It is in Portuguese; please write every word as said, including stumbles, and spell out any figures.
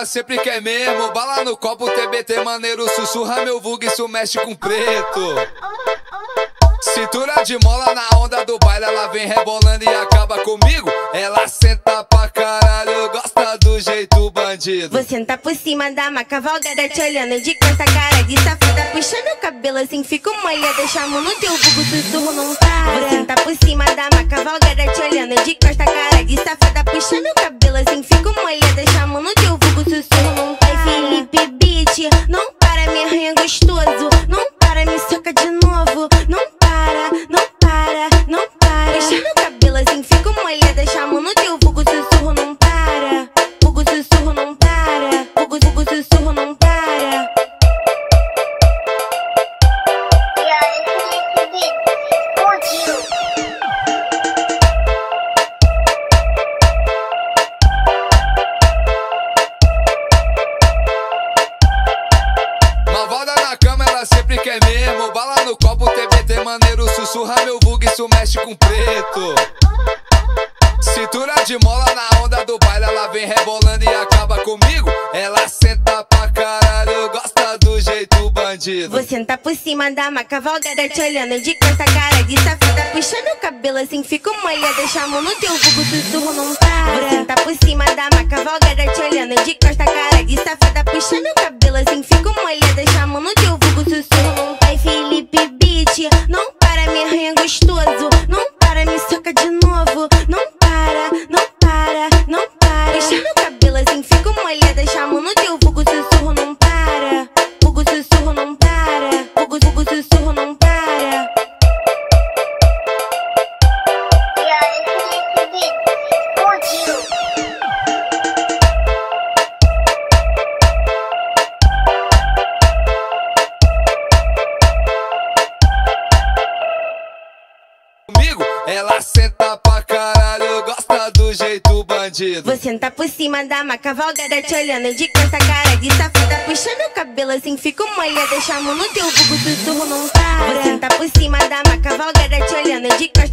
ela sempre quer mesmo. Bala no copo, T B T maneiro, sussurra meu vulgo, isso mexe com preto. Cintura de mola na onda do baile, ela vem rebolando e acaba comigo. Ela senta pra caralho, gosta do jeito bandido. Vou sentar por cima da maca cavalgada, te olhando de costa, cara de safada. Puxando o cabelo assim, fico molhada, chamo no teu vulgo, sussurro não para. Vou sentar por cima da maca cavalgada, te olhando de costa, cara de safada. Puxando o cabelo assim, fico molhada, chamo no teu vulgo, sussurro não para. Felipe Beat, não para, me arranha gostoso. Não para, me soca de novo. Não para, não para, não para. Puxando o cabelo assim, fico molhada, chamo no teu vulgo, sussurro não para. Vulgo, sussurro não para. Vulgo, vulgo, sussurro não para. E aí, Felipe Beat, contigo. Malvada na cama, ela sempre quer mesmo. Bala no copo, T B T maneiro, sussurra meu vulgo, isso mexe com preto. Cintura de mola na onda do baile, ela vem rebolando e acaba comigo. Ela senta pra caralho, gosta do jeito bandido. Vou sentar por cima da maca cavalgada, te olhando de costa, cara de safada. Puxando o cabelo assim, fico molhada, chamo no teu vulgo, sussurro não para. Vou sentar por cima da maca cavalgada, te olhando de costa, cara de safada. Puxando o cabelo assim, fico molhada, chamo no teu vulgo, sussurro não para. Felipe Beat, não para, me arranha gostoso. Não para, me soca de novo. Não para, não para, não para. Puxando o cabelo assim, fico molhada, chamo no teu vulgo, sussurro não para. Vulgo, sussurro não para. Vulgo, vulgo, sussurro não para. E aí, Felipe Beat, contigo. Comigo, ela senta pra caralho, gosta do jeito bandido. Vou sentar por cima da maca cavalgada, te olhando de costa, cara de safada. Puxando o cabelo assim, fico molhada, chamo no teu vulgo, sussurro não para. Vou sentar por cima da maca cavalgada, te olhando de costa,